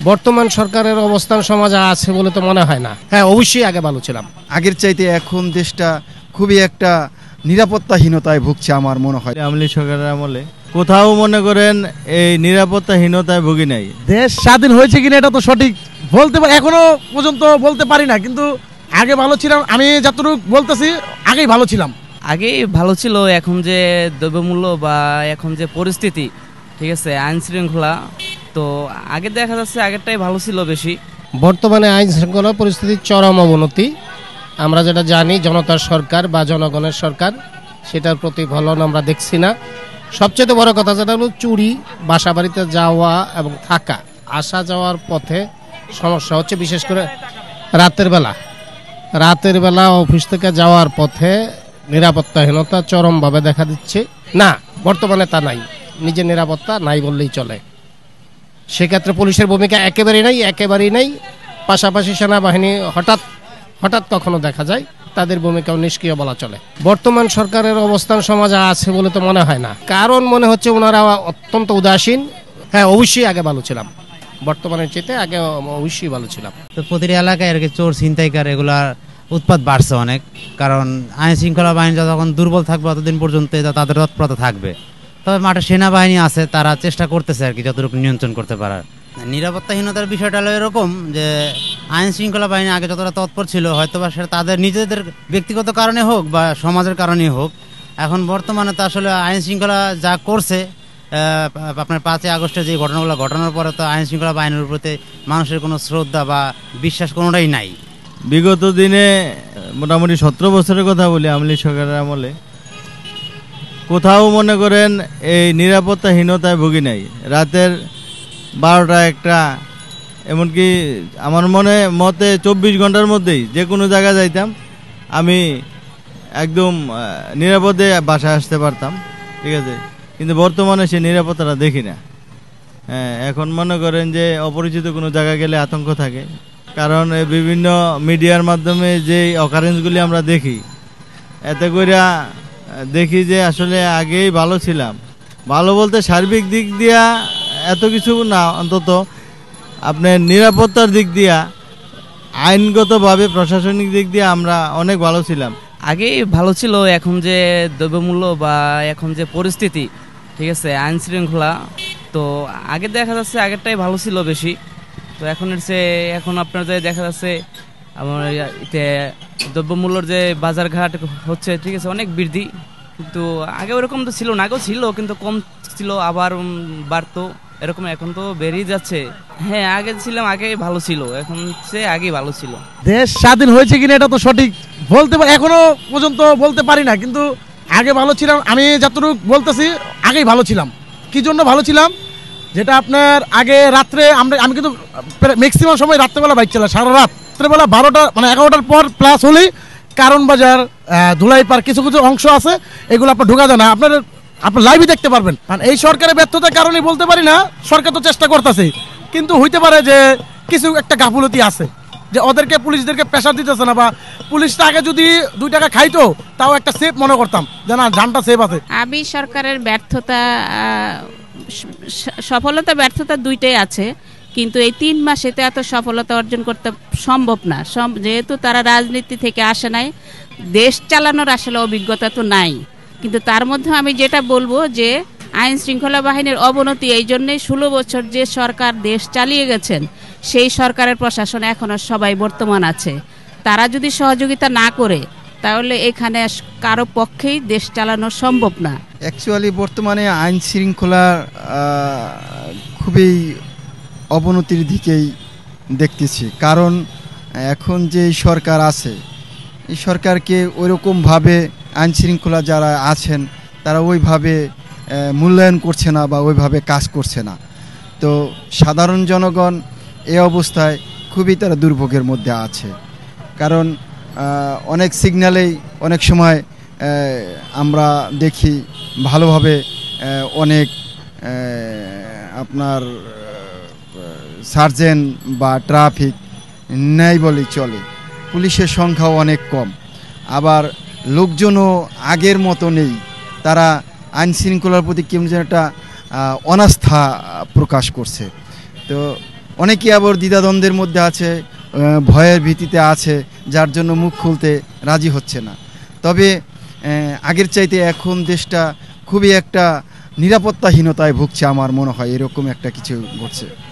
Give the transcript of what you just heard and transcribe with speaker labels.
Speaker 1: বর্তমান সরকারের অবস্থান সমাজে আছে বলে তো মনে হয় না। হ্যাঁ, অবশ্যই আগে ভালো ছিলাম।
Speaker 2: আগের চাইতে এখন দেশটা খুবই একটা নিরাপত্তাহীনতায় ভুগছে আমার মনে হয়।
Speaker 3: আওয়ামী লীগ সরকারের আমলে কোথাও মনে করেন এই নিরাপত্তাহীনতায় ভুগি নাই।
Speaker 4: দেশ স্বাধীন হয়েছে কিনা এটা তো সঠিক বলতে এখনো পর্যন্ত বলতে পারি না, কিন্তু আগে ভালো ছিলাম। আমি যতটুকু বলতেছি আগেই ভালো ছিলাম।
Speaker 5: আগেই ভালো ছিল, এখন যে দ্রব্যমূল্য বা এখন যে পরিস্থিতি, ঠিক আছে, আইন শৃঙ্খলা, তো আগে দেখা যাচ্ছে আগেরটাই ভালো ছিল বেশি।
Speaker 1: বর্তমানে আইন শৃঙ্খলা পরিস্থিতির চরম অবনতি। আমরা যেটা জানি জনতার সরকার বা জনগণের সরকার, সেটার প্রতিফলন আমরা দেখছি না। সবচেয়ে বড় কথা যেটা হলো চুরি, বাসা বাড়িতে যাওয়া এবং থাকা, আসা যাওয়ার পথে সমস্যা হচ্ছে, বিশেষ করে রাতের বেলা অফিস থেকে যাওয়ার পথে নিরাপত্তাহীনতা চরমভাবে দেখা দিচ্ছে। না, বর্তমানে তা নাই, নিজের নিরাপত্তা নাই বললেই চলে। সেক্ষেত্রে পুলিশের ভূমিকা একেবারেই নাই। পাশাপাশি সেনাবাহিনী হঠাৎ কখনো দেখা যায়, তাদের ভূমিকাও নিষ্ক্রিয় বলা চলে। বর্তমান সরকারের অবস্থান সমাজে আছে বলে তো মনে হয় না, কারণ মনে হচ্ছে ওনারা অত্যন্ত উদাসীন। হ্যাঁ, অবশ্যই আগে ভালো ছিলাম, বর্তমানের চেয়ে আগে অবশ্যই ভালো ছিলাম।
Speaker 6: তো প্রতিটি এলাকায় আর কি চোর ছিনতাইকার এগুলার উৎপাত বাড়ছে অনেক, কারণ আইন শৃঙ্খলা বাহিনী যতক্ষণ দুর্বল থাকবে ততদিন পর্যন্ত তাদের তৎপরতা থাকবে। তবে মাঠে সেনাবাহিনী আছে, তারা চেষ্টা করতেছে আর কি যতটুকু নিয়ন্ত্রণ করতে পারার। নিরাপত্তাহীনতার বিষয়টা হলো এরকম যে আইন শৃঙ্খলা বাহিনী আগে যতটা তৎপর ছিল, হয়তো বা সেটা তাদের নিজেদের ব্যক্তিগত কারণে হোক বা সমাজের কারণেই হোক, এখন বর্তমানে তো আসলে আইন শৃঙ্খলা যা করছে, আপনার 5ই আগস্টের যে ঘটনাগুলো ঘটানোর পরে তো আইন শৃঙ্খলা বাহিনীর প্রতি মানুষের কোনো শ্রদ্ধা বা বিশ্বাস কোনোটাই নাই।
Speaker 3: বিগত দিনে মোটামুটি 17 বছরের কথা বলি, আওয়ামী লীগ সরকারের আমলে কোথাও মনে করেন এই নিরাপত্তাহীনতায় ভুগি নাই। রাতের 12টা 1টা, এমনকি আমার মতে 24 ঘন্টার মধ্যেই যে কোনো জায়গায় যাইতাম, আমি একদম নিরাপদে বাসায় আসতে পারতাম, ঠিক আছে। কিন্তু বর্তমানে সে নিরাপত্তাটা দেখি না। হ্যাঁ, এখন মনে করেন যে অপরিচিত কোনো জায়গায় গেলে আতঙ্ক থাকে, কারণ বিভিন্ন মিডিয়ার মাধ্যমে যে অকারেন্সগুলি আমরা দেখি, এতে করে দেখি যে আসলে আগেই ভালো ছিলাম। ভালো বলতে সার্বিক দিক দিয়া এত কিছু না, অন্তত আপনার নিরাপত্তার দিক দিয়া, আইনগতভাবে প্রশাসনিক দিক দিয়ে আমরা অনেক ভালো ছিলাম।
Speaker 5: আগেই ভালো ছিল, এখন যে দ্রব্যমূল্য বা এখন যে পরিস্থিতি, ঠিক আছে, আইন শৃঙ্খলা, তো আগে দেখা যাচ্ছে আগেরটাই ভালো ছিল বেশি। তো এখন আপনার যে দেখা যাচ্ছে আমার দ্রব্যমূল্যর যে বাজারঘাট হচ্ছে, ঠিক আছে, অনেক বৃদ্ধি, কিন্তু আগে ওরকম তো ছিল না, আগেও ছিল কিন্তু কম ছিল, আবার বাড়তো এরকম, এখন তো বেরিয়ে যাচ্ছে। হ্যাঁ, আগে ছিলাম, আগে ভালো ছিল, এখন সে আগে ভালো ছিল।
Speaker 4: দেশ স্বাধীন হয়েছে কিনা এটা তো সঠিক বলতে এখনো পর্যন্ত বলতে পারি না, কিন্তু আগে ভালো ছিলাম। আমি যতটুকু বলতেছি আগেই ভালো ছিলাম। কি জন্য ভালো ছিলাম, যেটা আপনার আগে রাত্রে আমি কিন্তু ম্যাক্সিমাম সময় রাত্রেবেলা বাইক চালাই, সারা রাত্রেবেলা 12টা মানে 11টার পর প্লাস হলেই কারণ বাজার, ধুলাই পার্ক, কিছু কিছু অংশ আছে, এগুলো আপনার ঢোকা যায় না। আপনার লাইভই দেখতে পারবেন। কারণ এই সরকারের ব্যর্থতার কারণে বলতে পারি না, সরকার তো চেষ্টা করতেছে, কিন্তু হইতে পারে যে কিছু একটা গাফুলতি আছে, যে ওদেরকে পুলিশদেরকে প্রেশার দিতেছে না, বা পুলিশটা আগে যদি 2 টাকা খাইতো তাও একটা সেফ মনে করতাম যে না, জানটা সেফ আছে।
Speaker 7: আবি সরকারের ব্যর্থতা, সফলতা ব্যর্থতা দুইটাই আছে, কিন্তু এই 3 মাসেতে এত সফলতা অর্জন করতে সম্ভব না, যেহেতু তারা রাজনীতি থেকে আসে নাই, দেশ চালানোর আসলে অভিজ্ঞতা তো নাই। কিন্তু তার মধ্যে আমি যেটা বলবো যে আইন শৃঙ্খলা বাহিনীর অবনতি এই জন্যই 16 বছর যে সরকার দেশ চালিয়ে গেছেন, সেই সরকারের প্রশাসন এখনো সবাই বর্তমান আছে। তারা যদি সহযোগিতা না করে, তাহলে এখানে কারো পক্ষেই দেশ চালানো সম্ভব না।
Speaker 2: অ্যাকচুয়ালি বর্তমানে আইন শৃঙ্খলা খুবই অবনতির দিকেই দেখতেছি, কারণ এখন যে সরকার আছে, এই সরকারকে ওইরকমভাবে আইন শৃঙ্খলা যারা আছেন তারা ওইভাবে মূল্যায়ন করছে না বা ওইভাবে কাজ করছে না। তো সাধারণ জনগণ এই অবস্থায় খুবই তারা দুর্ভোগের মধ্যে আছে, কারণ অনেক সিগন্যালেই অনেক সময় আমরা দেখি ভালোভাবে অনেক আপনার সার্জেন্ট বা ট্রাফিক নেই বলেই চলে, পুলিশের সংখ্যাও অনেক কম, আবার লোকজনও আগের মতো নেই। তারা আইন শৃঙ্খলার প্রতি কেমন যেন একটা অনাস্থা প্রকাশ করছে। তো অনেকেই আবার দ্বিধাদ্বন্দ্বের মধ্যে আছে, ভয়ের ভীতিতে আছে, যার জন্য মুখ খুলতে রাজি হচ্ছে না। তবে আগের চাইতে এখন দেশটা খুবই একটা নিরাপত্তাহীনতায় ভুগছে, আমার মনে হয় এরকম একটা কিছু ঘটছে।